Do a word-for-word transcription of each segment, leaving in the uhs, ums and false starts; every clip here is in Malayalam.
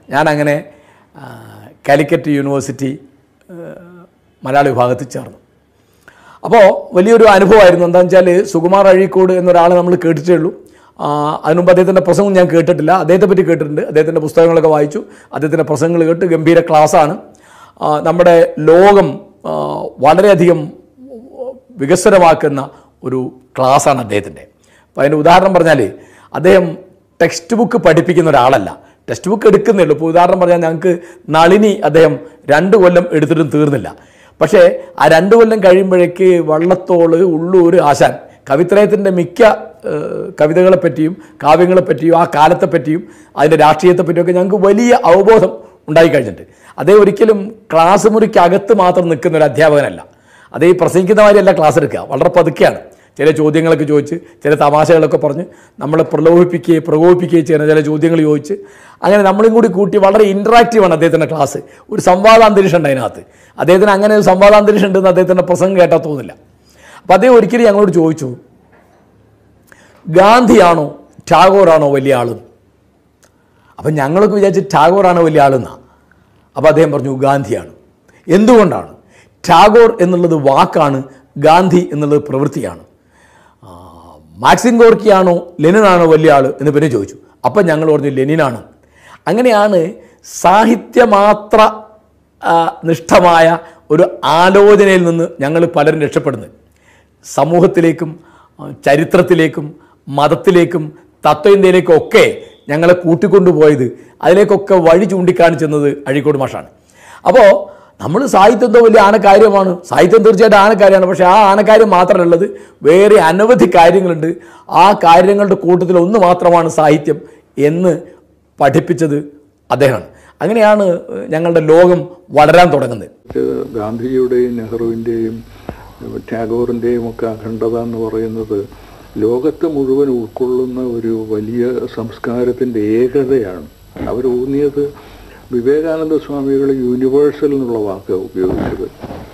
ഞാനങ്ങനെ കാലിക്കറ്റ് യൂണിവേഴ്സിറ്റി മലയാള വിഭാഗത്തിൽ ചേർന്നു. അപ്പോൾ വലിയൊരു അനുഭവമായിരുന്നു. എന്താണെന്ന് വെച്ചാൽ സുകുമാർ അഴീക്കോട് എന്നൊരാളെ നമ്മൾ കേട്ടിട്ടേ ഉള്ളൂ. അതിനുമുമ്പ് അദ്ദേഹത്തിൻ്റെ പ്രസംഗം ഞാൻ കേട്ടിട്ടില്ല. അദ്ദേഹത്തെ പറ്റി കേട്ടിട്ടുണ്ട്. അദ്ദേഹത്തിൻ്റെ പുസ്തകങ്ങളൊക്കെ വായിച്ചു, അദ്ദേഹത്തിൻ്റെ പ്രസംഗങ്ങൾ കേട്ട്. ഗംഭീര ക്ലാസ്സാണ്. നമ്മുടെ ലോകം വളരെയധികം വികസനമാക്കുന്ന ഒരു ക്ലാസ്സാണ് അദ്ദേഹത്തിൻ്റെ. അപ്പോൾ അതിൻ്റെ ഉദാഹരണം പറഞ്ഞാൽ അദ്ദേഹം ടെക്സ്റ്റ് ബുക്ക് പഠിപ്പിക്കുന്ന ഒരാളല്ല, ടെക്സ്റ്റ് ബുക്ക് എടുക്കുന്നേ ഉള്ളൂ. ഇപ്പോൾ ഉദാഹരണം പറഞ്ഞാൽ ഞങ്ങൾക്ക് നളിനി അദ്ദേഹം രണ്ട് കൊല്ലം എടുത്തിട്ടും തീർന്നില്ല. പക്ഷേ ആ രണ്ട് കൊല്ലം കഴിയുമ്പോഴേക്ക് വള്ളത്തോള്, ഉള്ളൂർ, ആശാൻ കവിത്രയത്തിൻ്റെ മിക്ക കവിതകളെപ്പറ്റിയും കാവ്യങ്ങളെപ്പറ്റിയും ആ കാലത്തെപ്പറ്റിയും അതിൻ്റെ രാഷ്ട്രീയത്തെപ്പറ്റിയൊക്കെ ഞങ്ങൾക്ക് വലിയ അവബോധം ഉണ്ടായിക്കഴിഞ്ഞിട്ട്. അദ്ദേഹം ഒരിക്കലും ക്ലാസ് മുറിക്കകത്ത് മാത്രം നിൽക്കുന്ന ഒരു അധ്യാപകനല്ല. അതേ ഈ പ്രസംഗിക്കുന്ന മാതിരിയല്ല ക്ലാസ് എടുക്കുക, വളരെ പതുക്കെയാണ്. ചില ചോദ്യങ്ങളൊക്കെ ചോദിച്ച്, ചില തമാശകളൊക്കെ പറഞ്ഞ് നമ്മളെ പ്രലോഭിപ്പിക്കുകയും പ്രകോപിപ്പിക്കുകയും ചെയ്യുന്ന ചില ചോദ്യങ്ങൾ ചോദിച്ച്, അങ്ങനെ നമ്മളും കൂടി കൂട്ടി വളരെ ഇൻട്രാക്റ്റീവാണ് അദ്ദേഹത്തിൻ്റെ ക്ലാസ്. ഒരു സംവാദാന്തരീക്ഷം ഉണ്ട് അതിനകത്ത്. അദ്ദേഹത്തിന് അങ്ങനെ ഒരു സംവാദാന്തരീക്ഷം ഉണ്ടെന്ന് അദ്ദേഹത്തിൻ്റെ പ്രസംഗം കേട്ടാൽ തോന്നില്ല. അപ്പോൾ അദ്ദേഹം ഒരിക്കലും ഞങ്ങളോട് ചോദിച്ചു, ഗാന്ധിയാണോ ടാഗോറാണോ വലിയ ആള്? അപ്പം ഞങ്ങളൊക്കെ വിചാരിച്ച് ടാഗോറാണോ വലിയ ആളെന്നാണ്. അപ്പോൾ അദ്ദേഹം പറഞ്ഞു ഗാന്ധിയാണ്. എന്തുകൊണ്ടാണ്? ടാഗോർ എന്നുള്ളത് വാക്കാണ്, ഗാന്ധി എന്നുള്ളത് പ്രവൃത്തിയാണ്. മാക്സിം ഗോർക്കിയാണോ ലെനിനാണോ വലിയ ആൾ എന്ന് പിന്നെ ചോദിച്ചു. അപ്പം ഞങ്ങൾ പറഞ്ഞു ലെനിനാണ്. അങ്ങനെയാണ് സാഹിത്യമാത്ര നിഷ്ഠമായ ഒരു ആലോചനയിൽ നിന്ന് ഞങ്ങൾ പലരും രക്ഷപ്പെടുന്നത്. സമൂഹത്തിലേക്കും ചരിത്രത്തിലേക്കും മതത്തിലേക്കും തത്വചിന്തയിലേക്കും ഒക്കെ ഞങ്ങളെ കൂട്ടിക്കൊണ്ടുപോയത്, അതിലേക്കൊക്കെ വഴി ചൂണ്ടിക്കാണിച്ചെന്നത് അഴീക്കോട് മാഷാണ്. അപ്പോൾ നമ്മൾ സാഹിത്യം എന്തോ വലിയ ആനക്കാര്യമാണ്, സാഹിത്യം തീർച്ചയായിട്ടും ആനക്കാര്യമാണ്. പക്ഷേ ആ ആനക്കാര്യം മാത്രമല്ലത്, വേറെ അനവധി കാര്യങ്ങളുണ്ട്. ആ കാര്യങ്ങളുടെ കൂട്ടത്തിൽ ഒന്ന് മാത്രമാണ് സാഹിത്യം എന്ന് പഠിപ്പിച്ചത് അദ്ദേഹമാണ്. അങ്ങനെയാണ് ഞങ്ങളുടെ ലോകം വളരാൻ തുടങ്ങുന്നത്. ഗാന്ധിജിയുടെയും നെഹ്റുവിൻ്റെയും ടാഗോറിൻ്റെയും ഒക്കെ അഖണ്ഡത എന്ന് പറയുന്നത് ലോകത്തെ മുഴുവൻ ഉൾക്കൊള്ളുന്ന ഒരു വലിയ സംസ്കാരത്തിൻ്റെ ഏകതയാണ്. അവരൂന്നിയത് വിവേകാനന്ദ സ്വാമികൾ യൂണിവേഴ്സൽ എന്നുള്ള വാക്ക് ഉപയോഗിച്ചത്.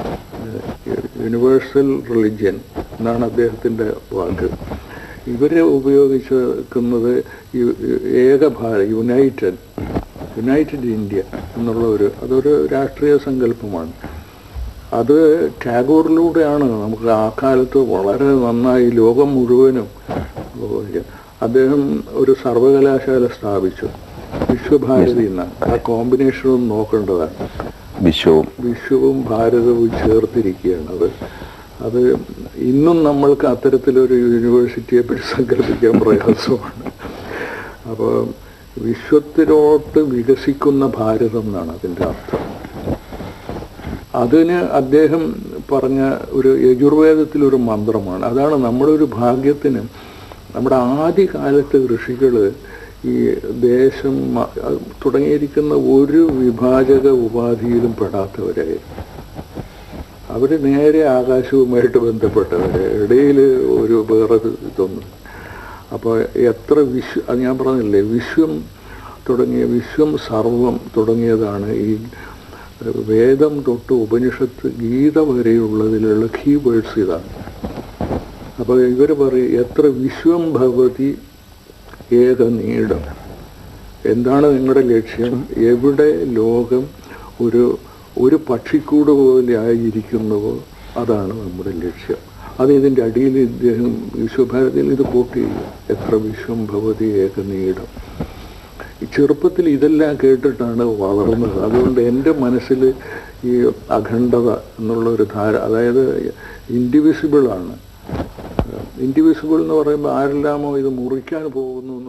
യൂണിവേഴ്സൽ റിലിജ്യൻ എന്നാണ് അദ്ദേഹത്തിൻ്റെ വാക്ക്. ഇവർ ഉപയോഗിച്ചിരിക്കുന്നത് ഏക ഭാരത്, യുണൈറ്റഡ് യുണൈറ്റഡ് ഇന്ത്യ എന്നുള്ള ഒരു അതൊരു രാഷ്ട്രീയ സങ്കല്പമാണ്. അത് ടാഗോറിലൂടെയാണ് നമുക്ക് ആ കാലത്ത് വളരെ നന്നായി ലോകം മുഴുവനും. അദ്ദേഹം ഒരു സർവകലാശാല സ്ഥാപിച്ചു, വിശ്വഭാരതി എന്നാണ്. ആ കോമ്പിനേഷനും നോക്കേണ്ടതാണ്. വിശ്വവും വിശ്വവും ഭാരതവും ചേർത്തിരിക്കുകയാണ്. അത് അത് ഇന്നും നമ്മൾക്ക് അത്തരത്തിലൊരു യൂണിവേഴ്സിറ്റിയെ പറ്റി സങ്കല്പിക്കാൻ പ്രയാസമാണ്. അപ്പോൾ വിശ്വത്തിലോട്ട് വികസിക്കുന്ന ഭാരതം എന്നാണ് അതിൻ്റെ അർത്ഥം. അതിന് അദ്ദേഹം പറഞ്ഞ ഒരു യജുർവേദത്തിലൊരു മന്ത്രമാണ്. അതാണ് നമ്മുടെ ഒരു ഭാഗ്യത്തിന്. നമ്മുടെ ആദ്യകാലത്തെ ഋഷികൾ ഈ ദേശം തുടങ്ങിയിരിക്കുന്ന ഒരു വിഭാജക ഉപാധിയിലും പെടാത്തവരായിരുന്നു. അവർ നേരെ ആകാശവുമായിട്ട് ബന്ധപ്പെട്ടവരെ, ഇടയിൽ ഒരു വേറെ ഇതൊന്നും. അപ്പോൾ എത്ര വിശ്വ അത് ഞാൻ പറഞ്ഞില്ലേ, വിശ്വം തുടങ്ങിയ വിശ്വം സർവം തുടങ്ങിയതാണ് ഈ വേദം തൊട്ട് ഉപനിഷത്ത് ഗീത വരെയുള്ളതിലുള്ള കീ വേർഡ്സ് ഇതാണ്. അപ്പോൾ ഇവർ പറയും എത്ര വിശ്വം ഭവതി ഏക നീടം. എന്താണ് നിങ്ങളുടെ ലക്ഷ്യം? എവിടെ ലോകം ഒരു ഒരു പക്ഷിക്കൂട് പോലെ ആയിരിക്കുന്നുവോ അതാണ് നമ്മുടെ ലക്ഷ്യം. അത് ഇതിൻ്റെ അടിയിൽ ഇദ്ദേഹം വിശ്വഭാരതിയിൽ ഇത് കോട്ട് ചെയ്യും, എത്ര വിശ്വം ഭവതി ഏക നീടം. ചെറുപ്പത്തിൽ ഇതെല്ലാം കേട്ടിട്ടാണ് വളർന്നത്. അതുകൊണ്ട് എൻ്റെ മനസ്സിൽ ഈ അഖണ്ഡത എന്നുള്ളൊരു ധാര, അതായത് ഇൻഡിവിസിബിളാണ്. ഇൻഡിവിസിബിൾ എന്ന് പറയുമ്പോൾ ആരെല്ലാമോ ഇത് മുറിക്കാൻ പോകുന്നു